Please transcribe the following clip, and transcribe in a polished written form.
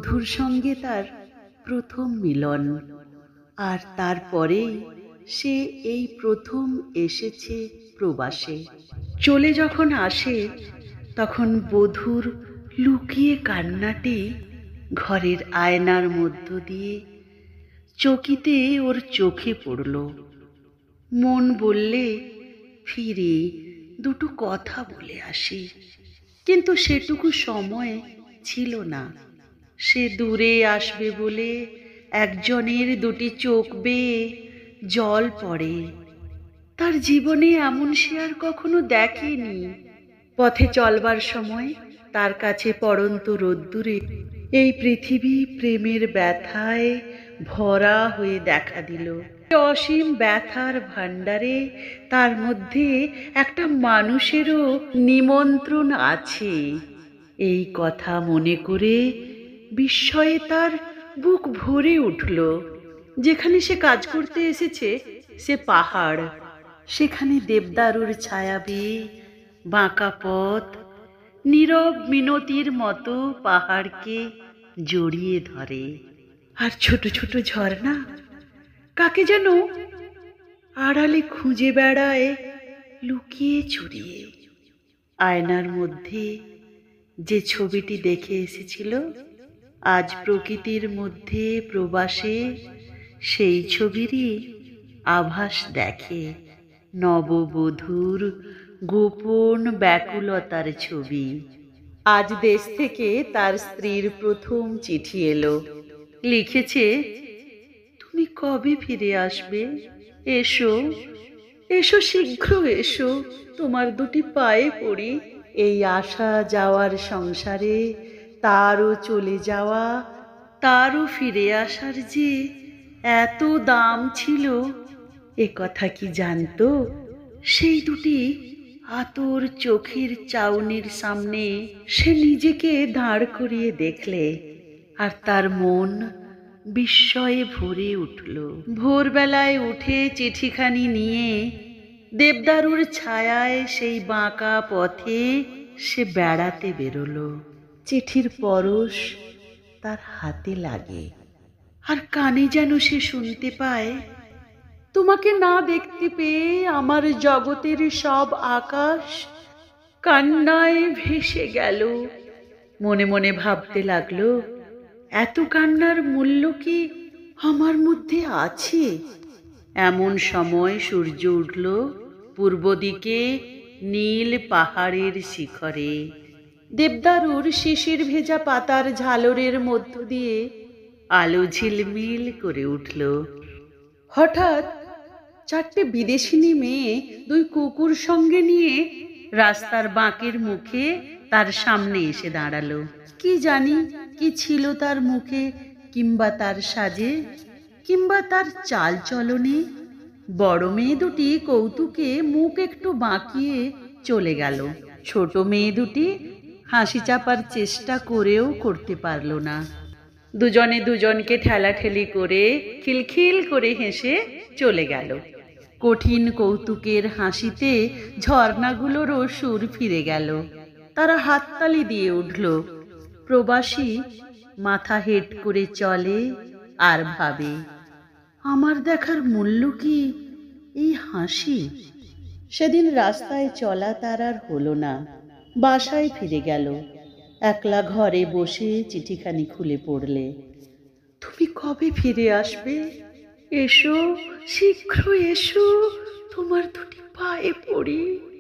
বধূর সঙ্গে তার প্রথম মিলন। আর তারপরেই সে এই প্রথম এসেছে প্রবাসে। চলে যখন আসে তখন বধূর লুকিয়ে কান্নাটি ঘরের আয়নার মধ্য দিয়ে চকিতে ওর চোখে পড়ল। মন বললে ফিরে দুটো কথা বলে আসি, কিন্তু সেটুকু সময় ছিল না। সে দূরে আসবে বলে একজনের দুটি চোখ বেয়ে জল পড়ে। তার জীবনে এমন সে আর কখনো দেখেনি। পথে চলবার সময় তার কাছে পড়ন্ত রোদ্দুরে এই পৃথিবী প্রেমের ব্যথায় ভরা হয়ে দেখা দিল। অসীম ব্যথার ভাণ্ডারে তার মধ্যে একটা মানুষেরও নিমন্ত্রণ আছে। এই কথা মনে করে বিস্ময়ে তার বুক ভরে উঠল। যেখানে সে কাজ করতে এসেছে সে পাহাড়, সেখানে দেবদারুর ছায়া বেয়ে বাঁকা পথ নীরব মিনতির মতো পাহাড়কে জড়িয়ে ধরে। আর ছোট ছোট ঝর্ণা কাকে যেন আড়ালে খুঁজে বেড়ায় লুকিয়ে চুরিয়ে। আয়নার মধ্যে যে ছবিটি দেখে এসেছিল আজ প্রকৃতির মধ্যে প্রবাসে, সেই ছবিরই আভাস দেখে। নববধূর গোপন ব্যাকুলতার ছবি। আজ দেশ থেকে তার স্ত্রীর প্রথম চিঠি এলো। লিখেছে, তুমি কবে ফিরে আসবে? এসো এসো, শীঘ্র এসো, তোমার দুটি পায়ে পড়ি। এই আসা যাওয়ার সংসারে তারও চলে যাওয়া, তারও ফিরে আসার যে এত দাম ছিল, এ কথা কি জানতো? সেই দুটি আতর চোখের চাউনির সামনে সে নিজেকে দাঁড় করিয়ে দেখলে, আর তার মন বিস্ময়ে ভরে উঠল। ভোরবেলায় উঠে চিঠিখানি নিয়ে দেবদারুর ছায়ায় সেই বাঁকা পথে সে বেড়াতে বেরোলো। চিঠির পরশ তার হাতে লাগে, আর কানে যেন সে শুনতে পায়, তোমাকে না দেখতে পেয়ে আমার জগতের সব আকাশ কান্নায় ভেসে গেল। মনে মনে ভাবতে লাগলো, এত কান্নার মূল্য কি আমার মধ্যে আছে? এমন সময় সূর্য উঠল পূর্ব দিকে নীল পাহাড়ের শিখরে। দেবদারুর শিশির ভেজা পাতার ঝালরের মধ্য দিয়ে আলো ঝিলমিল করে উঠল। হঠাৎ চারটে বিদেশিনী মেয়ে দুই কুকুর সঙ্গে নিয়ে রাস্তার বাঁকের মুখে তার সামনে এসে দাঁড়ালো। কি জানি কি ছিল তার মুখে, কিংবা তার সাজে, কিংবা তার চাল চলনে। বড় মেয়ে দুটি কৌতুকে মুখ একটু বাঁকিয়ে চলে গেল। ছোট মেয়ে দুটি হাসি চাপার চেষ্টা করেও করতে পারল না। দুজনে দুজনকে ঠেলাঠেলি করে খিলখিল করে হেসে চলে গেল। কঠিন কৌতুকের হাসিতে ঝর্ণাগুলোরও সুর ফিরে গেল। তারা হাততালি দিয়ে উঠল। প্রবাসী মাথা হেঁট করে চলে আর ভাবে, আমার দেখার মূল্য কি এই হাসি? সেদিন রাস্তায় চলা তার আর হলো না। বাসায় ফিরে গেল। একলা ঘরে বসে চিঠিখানি খুলে পড়লে, তুমি কবে ফিরে আসবে? এসো, শীঘ্র এসো, তোমার দুটি পায়ে পড়ি।